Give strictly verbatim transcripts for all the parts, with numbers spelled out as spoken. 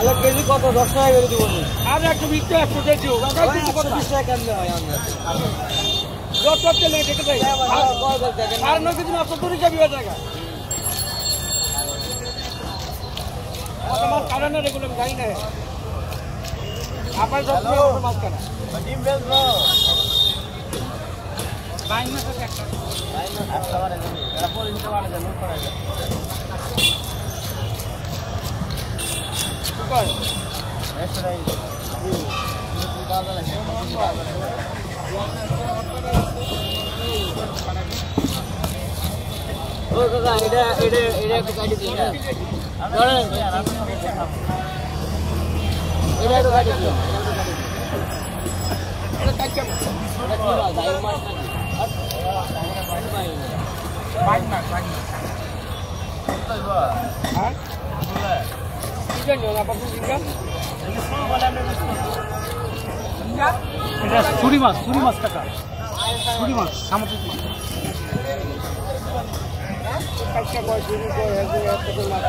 KG কত দশ টাকা করে দিব আর একটু বিশটা একশো কেজি হোক কত বিশ টাকা কেন হয় যত তেলে দেখে যাই আর নয় কেজি মাছ তো যাবি জায়গা মাছ কাটা না রেগুলো আমি জানি না আপনার সব মাছ কাটা ডিম বেচবো বাইন মাছ একটা বাইন মাছ একটা বারে দেন এরা পরিচিত বারে দেন লোক করে দেন কই এসরাই ও দাদা এটা এটা এটা একটু কাটি দিন না ধরেন এটা একটু কাটি দিন এটা কাটকে এটা কি মাছ দাই মাছ নাকি বাইন মাছ বাইন মাছ হ্যাঁ কি জানো না বাবু জিঙ্গা এটা ছুরি মাছ ছুরি মাছ কাটা ছুরি মাছ সামুদ্রিক মাছ কাটকে বয় ছুরি বয় হেজে এত মাছ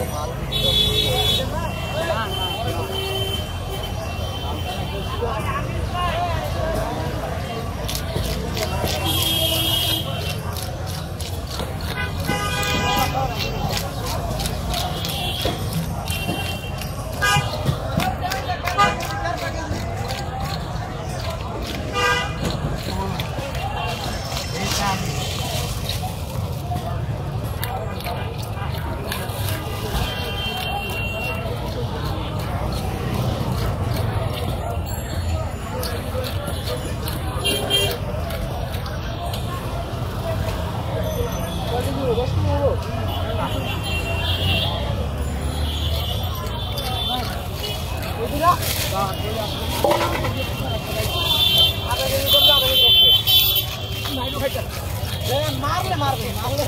মারলে মারবে মারলে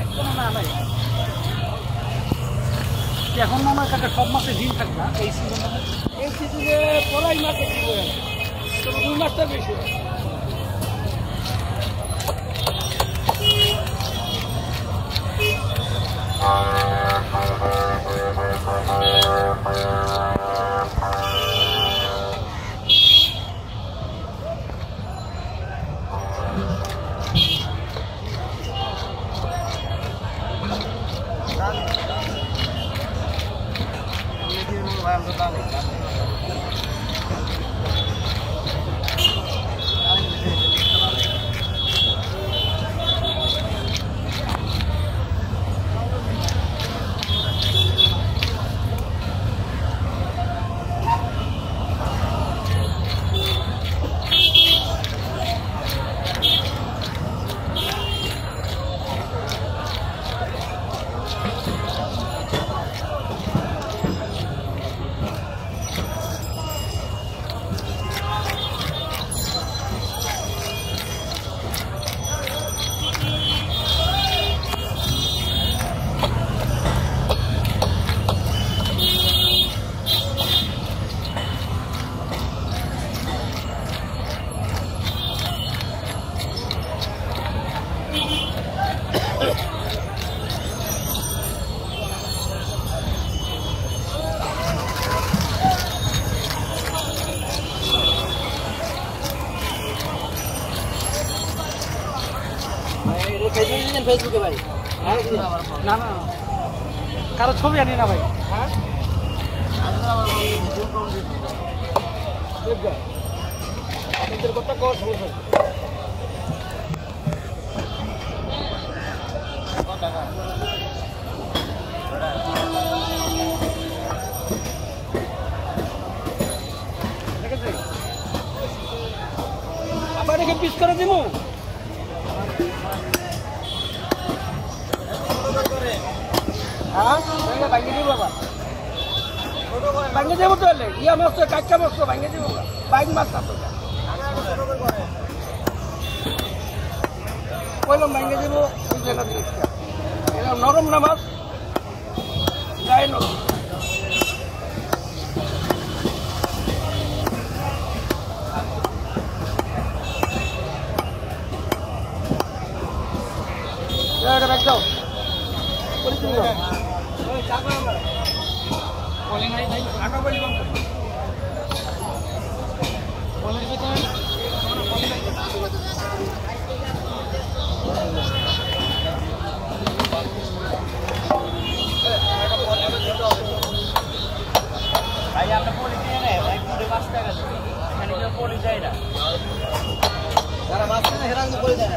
এখন আমার কাছে সব মাসে দিন থাকবে না এই সিজনে এই সিজনে পড়াই মাসে কি করে তবে দুই মাসটা বেশি ফেসবুকে ভাই না না কারো ছবি আনি না ভাই হ্যাঁ কথা কর আবার একে পিস করে দিব ভাঙে দিব বাবা ভাঙে দেবো তো ইয়া মাছ তো কাঁচা মাছ তো ভাঙে দিব বাইক মাছ না তো কইলাম ভাঙে দিব জিনিসটা এটা নরম না মাছ গায়ে নরম ব্যাগ দাও বলে নাই নাই আটা বলি কম করে বলে ভিতরে আমরা বলে নাই ভাই আমরা পলি দিয়ে নেই ভাই পুরো পাঁচ টাকা দেব এখানে কেউ পলি যায় না যারা মাছ কিনে হেরাং পলি দেয় না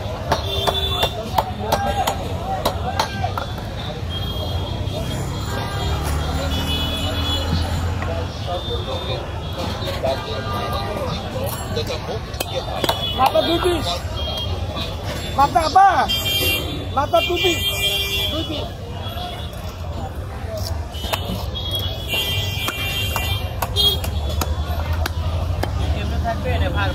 Mata dua bis. Mata apa? Mata dua bis. Dua bis. এমনি থাকবে না ভালো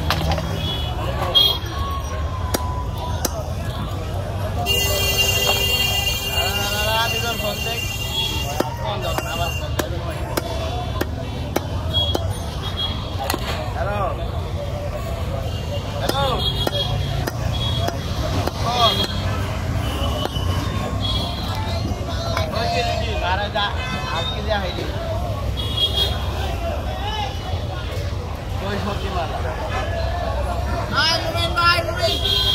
আমি তো ফোন দেখ ফোন দাও না আবার ফোন দাও হ্যালো হ্যালো ফোন ওই যে দিদি মারা যা আজকে যা হইলি ওই সত্যি মারা নাই রুমেন নাই রুমেন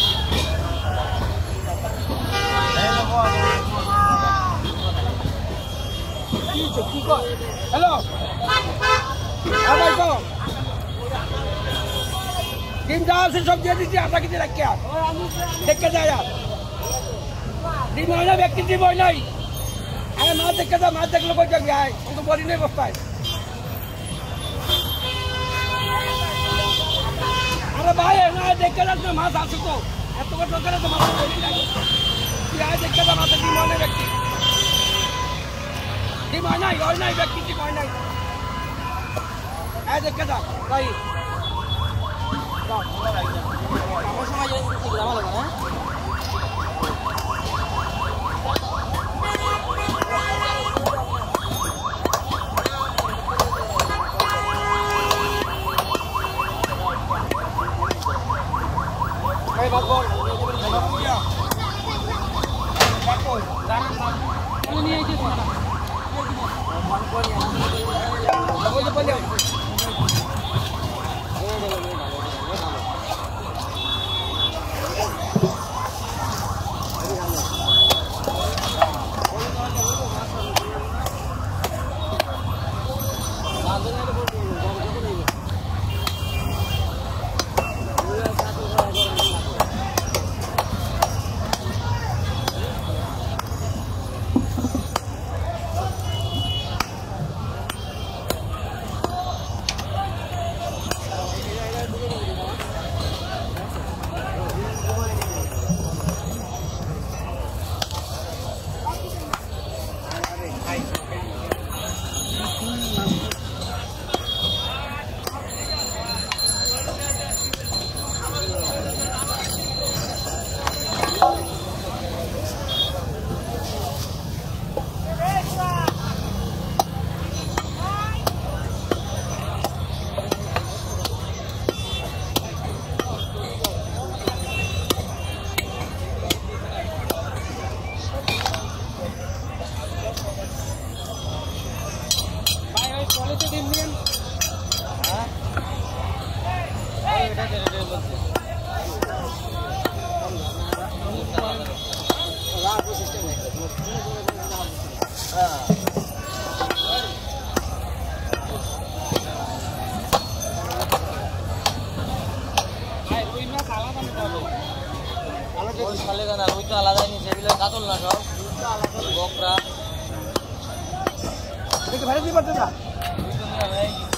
Hello. Apa itu? Tim dah sih sob jadi siapa kita lagi ya? Dekat aja. Di mana व्यक्ति di mana? Ayo mat dekat mat dekat lo kau jaga. Untuk body ni bostai. Ada bahaya, na dekat aja mat asal tu. Itu kan dekat aja mat body lagi. Dia dekat mat di mana व्यक्ति? Di mana? Orang ni व्यक्ति di mana? Ayo dekat aja. Baik. Kamu sama aja ikut lama lagi, ha? Baik, bagus. Bagus ya. Bagus. Jangan mak. Kalau ni aja sana. Bagus ya. Bagus cepat dia. আলাদা নিচে এগুলো কাতল না সব বকরা ভালো দিতে পারছে না।